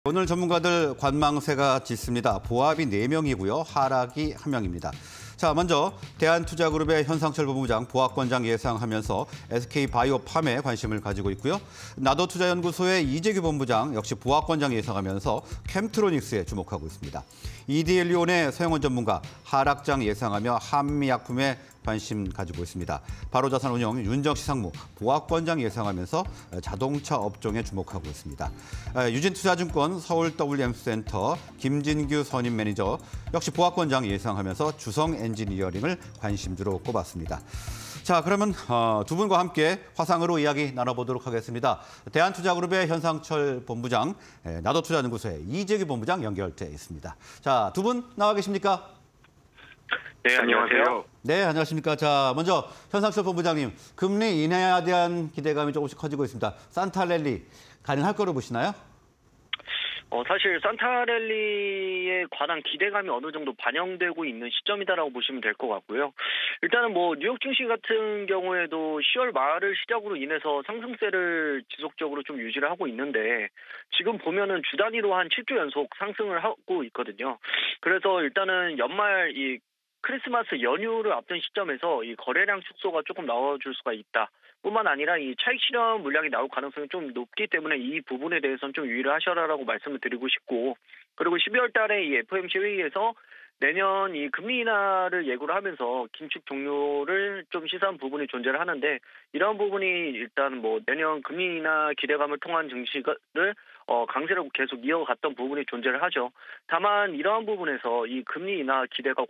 오늘 전문가들 관망세가 짙습니다. 보합이 4명이고요. 하락이 1명입니다. 자, 먼저 대한투자그룹의 현상철 본부장, 보합권장 예상하면서 SK바이오팜에 관심을 가지고 있고요. 나도투자연구소의 이재규 본부장 역시 보합권장 예상하면서 캠트로닉스에 주목하고 있습니다. EDL리온의 서영원 전문가 하락장 예상하며 한미약품에 관심 가지고 있습니다. 바로자산운용 윤정시 상무 보합권장 예상하면서 자동차 업종에 주목하고 있습니다. 유진투자증권 서울 WM센터 김진규 선임 매니저 역시 보합권장 예상하면서 주성엔지니어링을 관심주로 꼽았습니다. 자, 그러면 두 분과 함께 화상으로 이야기 나눠보도록 하겠습니다. 대한투자그룹의 현상철 본부장, 나도투자연구소의 이재규 본부장 연결돼 있습니다. 자, 두 분 나와 계십니까? 네, 안녕하세요. 네, 안녕하십니까. 자, 먼저 현상철 본부장님, 금리 인하에 대한 기대감이 조금씩 커지고 있습니다. 산타랠리 가능할 거로 보시나요? 사실 산타랠리에 관한 기대감이 어느 정도 반영되고 있는 시점이다라고 보시면 될 것 같고요. 일단은 뉴욕 증시 같은 경우에도 10월 말을 시작으로 인해서 상승세를 지속적으로 좀 유지를 하고 있는데 지금 보면은 주 단위로 한 7주 연속 상승을 하고 있거든요. 그래서 일단은 연말 이 크리스마스 연휴를 앞둔 시점에서 이 거래량 축소가 조금 나와줄 수가 있다. 뿐만 아니라 이 차익 실현 물량이 나올 가능성이 좀 높기 때문에 이 부분에 대해서는 좀 유의를 하셔라라고 말씀을 드리고 싶고, 그리고 12월 달에 이 FOMC 회의에서 내년 이 금리 인하를 예고를 하면서 긴축 종료를 좀 시사한 부분이 존재를 하는데, 이런 부분이 일단 내년 금리 인하 기대감을 통한 증시를 강세를 계속 이어갔던 부분이 존재를 하죠. 다만 이러한 부분에서 이 금리 인하 기대가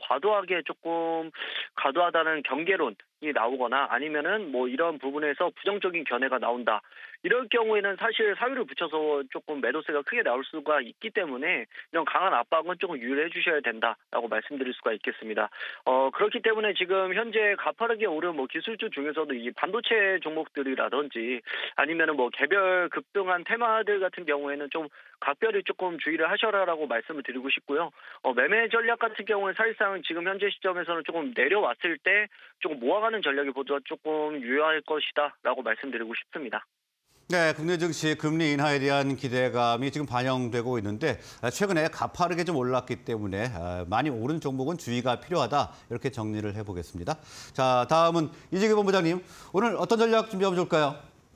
과도하다는 경계론이 나오거나 아니면은 이런 부분에서 부정적인 견해가 나온다. 이럴 경우에는 사실 사유를 붙여서 조금 매도세가 크게 나올 수가 있기 때문에 이런 강한 압박은 조금 유의해 주셔야 된다라고 말씀드릴 수가 있겠습니다. 그렇기 때문에 지금 현재 가파르게 오른 기술주 중에서도 이 반도체 종목들이라든지 아니면은 개별 급등한 테마들 같은 경우에는 좀 각별히 조금 주의를 하셔라라고 말씀을 드리고 싶고요. 매매 전략 같은 경우는 사실상 지금 현재 시점에서는 조금 내려왔을 때 조금 모아가는 전략보다 조금 유효할 것이다라고 말씀드리고 싶습니다. 네, 국내 증시 금리 인하에 대한 기대감이 지금 반영되고 있는데 최근에 가파르게 좀 올랐기 때문에 많이 오른 종목은 주의가 필요하다. 이렇게 정리를 해보겠습니다. 자, 다음은 이재규 본부장님, 오늘 어떤 전략 준비하면 좋을까요?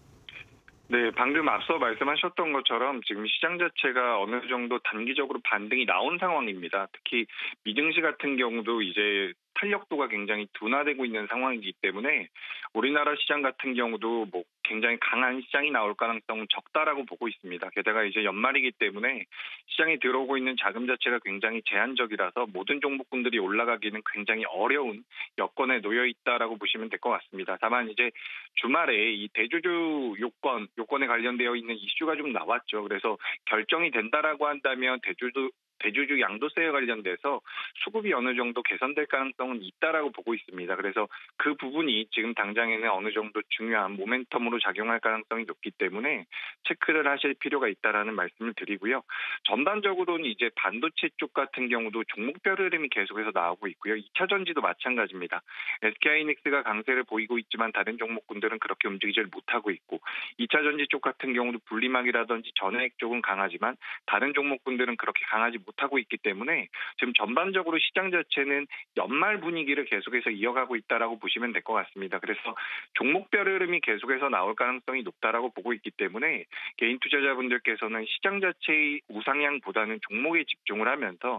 네, 방금 앞서 말씀하셨던 것처럼 지금 시장 자체가 어느 정도 단기적으로 반등이 나온 상황입니다. 특히 미증시 같은 경우도 이제 탄력도가 굉장히 둔화되고 있는 상황이기 때문에 우리나라 시장 같은 경우도 굉장히 강한 시장이 나올 가능성은 적다라고 보고 있습니다. 게다가 이제 연말이기 때문에 시장에 들어오고 있는 자금 자체가 굉장히 제한적이라서 모든 종목군들이 올라가기는 굉장히 어려운 여건에 놓여 있다라고 보시면 될 것 같습니다. 다만 이제 주말에 이 대주주 요건에 관련되어 있는 이슈가 좀 나왔죠. 그래서 결정이 된다라고 한다면 대주주 양도세에 관련돼서 수급이 어느 정도 개선될 가능성은 있다라고 보고 있습니다. 그래서 그 부분이 지금 당장에는 어느 정도 중요한 모멘텀으로 작용할 가능성이 높기 때문에 체크를 하실 필요가 있다라는 말씀을 드리고요. 전반적으로는 이제 반도체 쪽 같은 경우도 종목별 흐름이 계속해서 나오고 있고요. 2차 전지도 마찬가지입니다. SK하이닉스가 강세를 보이고 있지만 다른 종목군들은 그렇게 움직이질 못하고 있고, 2차 전지 쪽 같은 경우도 분리막이라든지 전해액 쪽은 강하지만 다른 종목군들은 그렇게 강하지 못하고 있기 때문에 지금 전반적으로 시장 자체는 연말 분위기를 계속해서 이어가고 있다라고 보시면 될 것 같습니다. 그래서 종목별 흐름이 계속해서 나올 가능성이 높다라고 보고 있기 때문에 개인 투자자분들께서는 시장 자체의 우상향보다는 종목에 집중을 하면서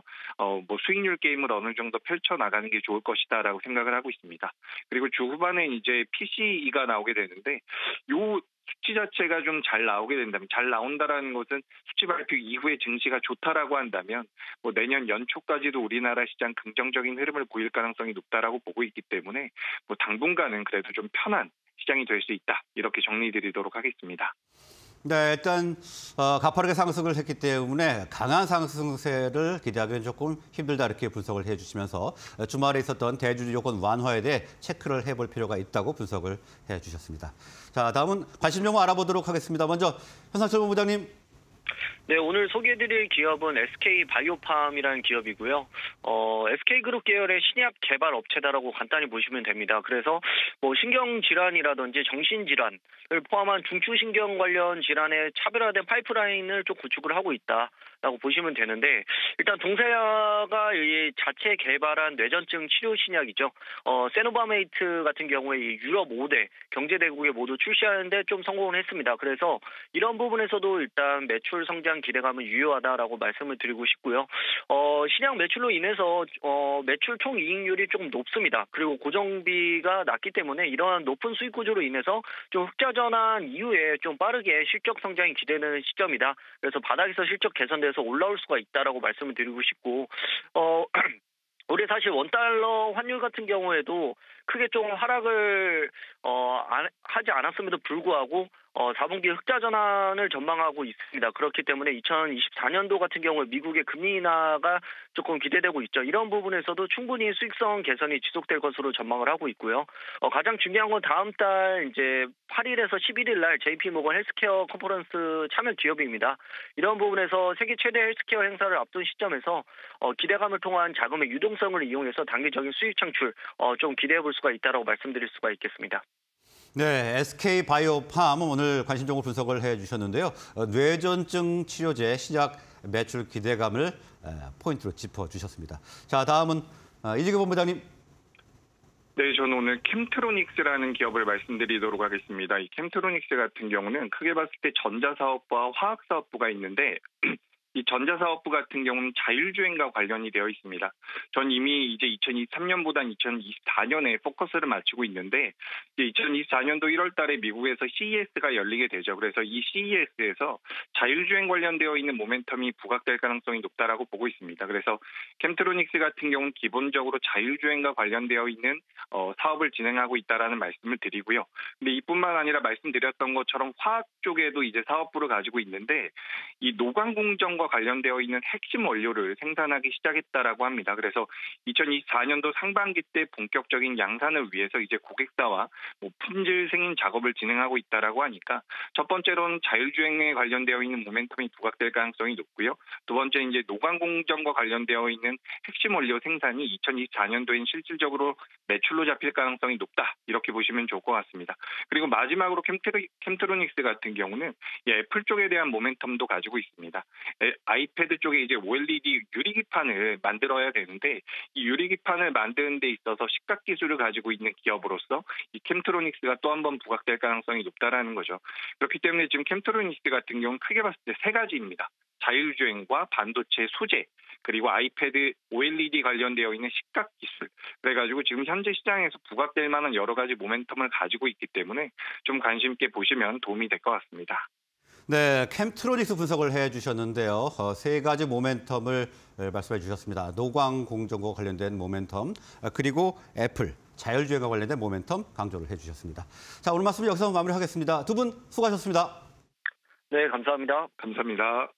수익률 게임을 어느 정도 펼쳐 나가는 게 좋을 것이다라고 생각을 하고 있습니다. 그리고 주 후반에 이제 PCE가 나오게 되는데 요 수치 자체가 좀 잘 나오게 된다면, 잘 나온다라는 것은 수치 발표 이후에 증시가 좋다라고 한다면 내년 연초까지도 우리나라 시장 긍정적인 흐름을 보일 가능성이 높다라고 보고 있기 때문에 당분간은 그래도 좀 편한 시장이 될 수 있다. 이렇게 정리드리도록 하겠습니다. 네, 일단 가파르게 상승을 했기 때문에 강한 상승세를 기대하기는 조금 힘들다 이렇게 분석을 해주시면서 주말에 있었던 대주주 요건 완화에 대해 체크를 해볼 필요가 있다고 분석을 해주셨습니다. 자, 다음은 관심 종목 알아보도록 하겠습니다. 먼저 현상철 본부장님. 네, 오늘 소개해드릴 기업은 SK바이오팜이라는 기업이고요. SK그룹 계열의 신약 개발 업체다라고 간단히 보시면 됩니다. 그래서 뭐 신경질환이라든지 정신질환을 포함한 중추신경 관련 질환의 차별화된 파이프라인을 좀 구축을 하고 있다라고 보시면 되는데, 일단 동세아가 이 자체 개발한 뇌전증 치료 신약이죠. 세노바메이트 같은 경우에 이 유럽 5대 경제대국에 모두 출시하는데 좀 성공을 했습니다. 그래서 이런 부분에서도 일단 매출 성장 기대감은 유효하다라고 말씀을 드리고 싶고요. 신약 매출로 인해서 매출 총이익률이 조금 높습니다. 그리고 고정비가 낮기 때문에 이러한 높은 수익 구조로 인해서 좀 흑자 전환 이후에 좀 빠르게 실적 성장이 기대되는 시점이다. 그래서 바닥에서 실적 개선돼서 올라올 수가 있다라고 말씀을 드리고 싶고, 올해 사실 원달러 환율 같은 경우에도 크게 좀 하락을 하지 않았음에도 불구하고 4분기 흑자 전환을 전망하고 있습니다. 그렇기 때문에 2024년도 같은 경우에 미국의 금리 인하가 조금 기대되고 있죠. 이런 부분에서도 충분히 수익성 개선이 지속될 것으로 전망을 하고 있고요. 가장 중요한 건 다음 달 이제 8일에서 11일 날 JP모건 헬스케어 컨퍼런스 참여 기업입니다. 이런 부분에서 세계 최대 헬스케어 행사를 앞둔 시점에서 기대감을 통한 자금의 유동성을 이용해서 단기적인 수익 창출 좀 기대해 볼 수가 있다라고 말씀드릴 수가 있겠습니다. 네, SK바이오팜 오늘 관심종을 분석을 해주셨는데요. 뇌전증 치료제 시작 매출 기대감을 포인트로 짚어주셨습니다. 자, 다음은 이지규 본부장님. 네, 저는 오늘 캠트로닉스라는 기업을 말씀드리도록 하겠습니다. 이 캠트로닉스 같은 경우는 크게 봤을 때 전자사업부와 화학사업부가 있는데 이 전자사업부 같은 경우는 자율주행과 관련이 되어 있습니다. 전 이미 이제 2023년보다는 2024년에 포커스를 맞추고 있는데, 이제 2024년도 1월 달에 미국에서 CES가 열리게 되죠. 그래서 이 CES에서 자율주행 관련되어 있는 모멘텀이 부각될 가능성이 높다라고 보고 있습니다. 그래서 캠트로닉스 같은 경우는 기본적으로 자율주행과 관련되어 있는 사업을 진행하고 있다라는 말씀을 드리고요. 근데 이뿐만 아니라 말씀드렸던 것처럼 화학 쪽에도 이제 사업부를 가지고 있는데, 이 노광 공정과 관련되어 있는 핵심 원료를 생산하기 시작했다라고 합니다. 그래서 2024년도 상반기 때 본격적인 양산을 위해서 이제 고객사와 품질 승인 작업을 진행하고 있다라고 하니까, 첫 번째로는 자율주행에 관련되어 있는 모멘텀이 부각될 가능성이 높고요. 두 번째 이제 노광 공정과 관련되어 있는 핵심 원료 생산이 2024년도엔 실질적으로 매출로 잡힐 가능성이 높다, 이렇게 보시면 좋을 것 같습니다. 그리고 마지막으로 캠트로닉스 같은 경우는 애플 쪽에 대한 모멘텀도 가지고 있습니다. 아이패드 쪽에 이제 OLED 유리기판을 만들어야 되는데, 이 유리기판을 만드는 데 있어서 시각 기술을 가지고 있는 기업으로서 이 캠트로닉스가 또 한 번 부각될 가능성이 높다라는 거죠. 그렇기 때문에 지금 캠트로닉스 같은 경우는 크게 봤을 때 세 가지입니다. 자율주행과 반도체 소재, 그리고 아이패드 OLED 관련되어 있는 시각 기술. 그래가지고 지금 현재 시장에서 부각될 만한 여러 가지 모멘텀을 가지고 있기 때문에 좀 관심 있게 보시면 도움이 될 것 같습니다. 네, 캠트로닉스 분석을 해주셨는데요. 세 가지 모멘텀을 말씀해 주셨습니다. 노광 공정과 관련된 모멘텀, 그리고 애플, 자율주행과 관련된 모멘텀 강조를 해주셨습니다. 자, 오늘 말씀 여기서 마무리하겠습니다. 두 분 수고하셨습니다. 네, 감사합니다. 감사합니다.